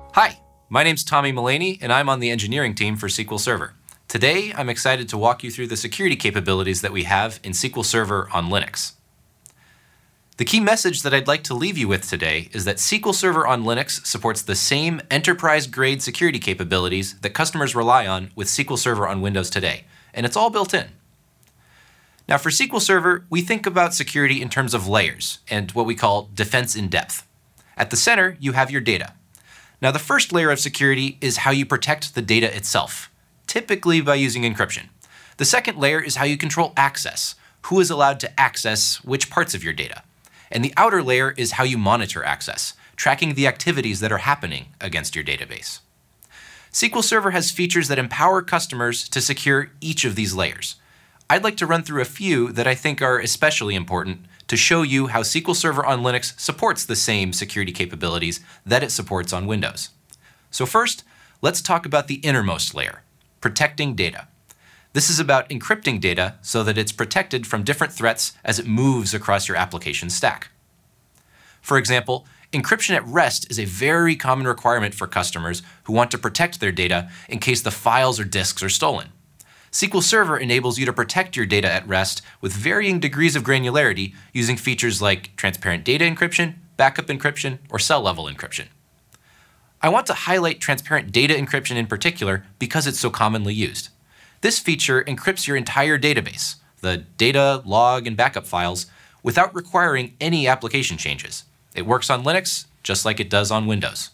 Hi, my name's Tommy Mullaney, and I'm on the engineering team for SQL Server. Today, I'm excited to walk you through the security capabilities that we have in SQL Server on Linux. The key message that I'd like to leave you with today is that SQL Server on Linux supports the same enterprise-grade security capabilities that customers rely on with SQL Server on Windows today, and it's all built in. Now for SQL Server, we think about security in terms of layers and what we call defense in depth. At the center, you have your data. Now the first layer of security is how you protect the data itself, typically by using encryption. The second layer is how you control access, who is allowed to access which parts of your data. And the outer layer is how you monitor access, tracking the activities that are happening against your database. SQL Server has features that empower customers to secure each of these layers. I'd like to run through a few that I think are especially important to show you how SQL Server on Linux supports the same security capabilities that it supports on Windows. So first, let's talk about the innermost layer, protecting data. This is about encrypting data so that it's protected from different threats as it moves across your application stack. For example, encryption at rest is a very common requirement for customers who want to protect their data in case the files or disks are stolen. SQL Server enables you to protect your data at rest with varying degrees of granularity using features like transparent data encryption, backup encryption, or cell-level encryption. I want to highlight transparent data encryption in particular because it's so commonly used. This feature encrypts your entire database, the data, log, and backup files, without requiring any application changes. It works on Linux just like it does on Windows.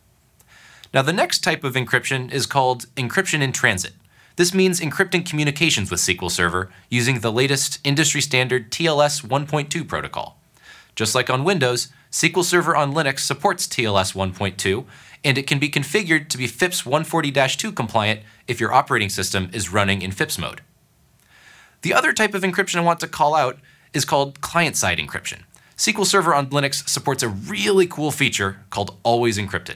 Now the next type of encryption is called encryption in transit. This means encrypting communications with SQL Server using the latest industry standard TLS 1.2 protocol. Just like on Windows, SQL Server on Linux supports TLS 1.2, and it can be configured to be FIPS 140-2 compliant if your operating system is running in FIPS mode. The other type of encryption I want to call out is called client-side encryption. SQL Server on Linux supports a really cool feature called Always Encrypted.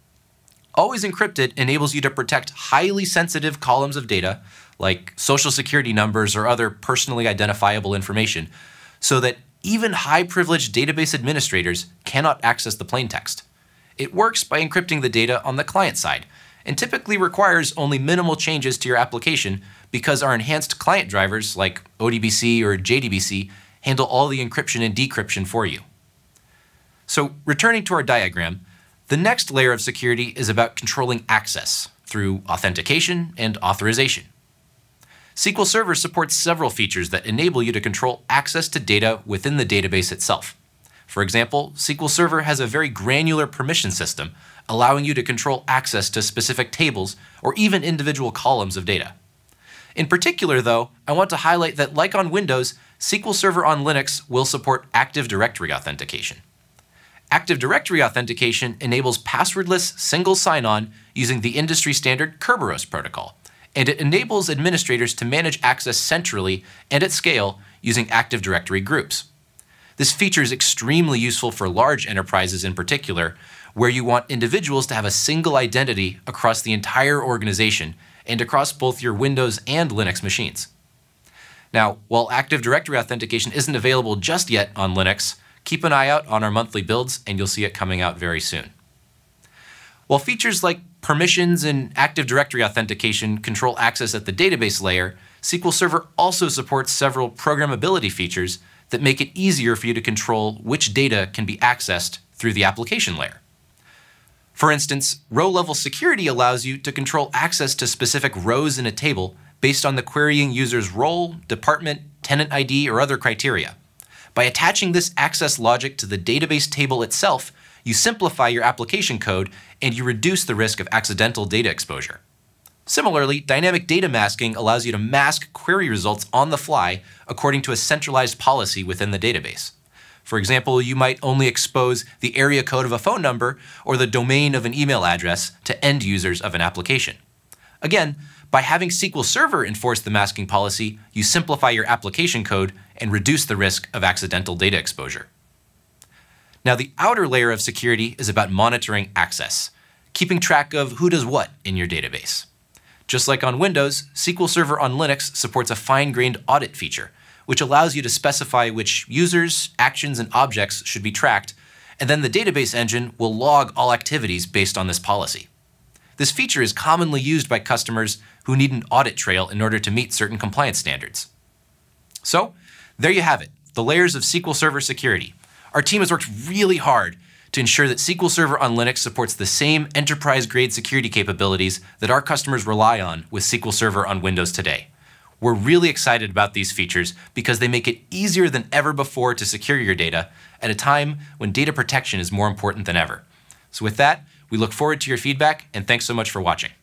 Always Encrypted enables you to protect highly sensitive columns of data, like social security numbers or other personally identifiable information, so that even high-privileged database administrators cannot access the plaintext. It works by encrypting the data on the client side, and typically requires only minimal changes to your application because our enhanced client drivers, like ODBC or JDBC, handle all the encryption and decryption for you. So returning to our diagram, the next layer of security is about controlling access through authentication and authorization. SQL Server supports several features that enable you to control access to data within the database itself. For example, SQL Server has a very granular permission system, allowing you to control access to specific tables or even individual columns of data. In particular, though, I want to highlight that, like on Windows, SQL Server on Linux will support Active Directory authentication. Active Directory authentication enables passwordless single sign-on using the industry standard Kerberos protocol, and it enables administrators to manage access centrally and at scale using Active Directory groups. This feature is extremely useful for large enterprises in particular, where you want individuals to have a single identity across the entire organization and across both your Windows and Linux machines. Now, while Active Directory authentication isn't available just yet on Linux, keep an eye out on our monthly builds and you'll see it coming out very soon. While features like permissions and Active Directory authentication control access at the database layer, SQL Server also supports several programmability features that make it easier for you to control which data can be accessed through the application layer. For instance, row-level security allows you to control access to specific rows in a table based on the querying user's role, department, tenant ID, or other criteria. By attaching this access logic to the database table itself, you simplify your application code and you reduce the risk of accidental data exposure. Similarly, dynamic data masking allows you to mask query results on the fly according to a centralized policy within the database. For example, you might only expose the area code of a phone number or the domain of an email address to end users of an application. Again, by having SQL Server enforce the masking policy, you simplify your application code and reduce the risk of accidental data exposure. Now, the outer layer of security is about monitoring access, keeping track of who does what in your database. Just like on Windows, SQL Server on Linux supports a fine-grained audit feature, which allows you to specify which users, actions, and objects should be tracked, and then the database engine will log all activities based on this policy. This feature is commonly used by customers who need an audit trail in order to meet certain compliance standards. So, there you have it, the layers of SQL Server security. Our team has worked really hard to ensure that SQL Server on Linux supports the same enterprise-grade security capabilities that our customers rely on with SQL Server on Windows today. We're really excited about these features because they make it easier than ever before to secure your data at a time when data protection is more important than ever. So with that, we look forward to your feedback, and thanks so much for watching.